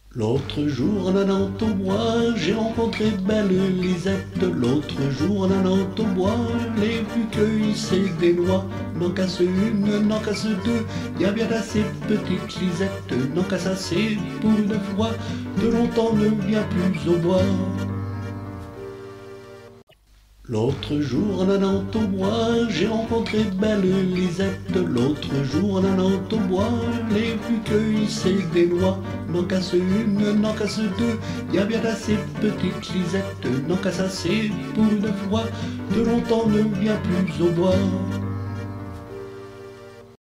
L'autre jour en allant au bois, j'ai rencontré belle Lisette. L'autre jour en allant au bois, les plus cueillissaient des noix. N'en casse une, n'en casse deux, y a bien assez petite Lisette. N'en casse assez pour une fois, de longtemps ne vient plus au bois. L'autre jour en allant au bois, j'ai rencontré belle Lisette. L'autre jour en allant au bois, les plus cueillissaient des noix. N'en casse une, n'en casse deux, y a bien assez petite Lisette. N'en casse assez pour une fois, de longtemps ne vient plus au bois.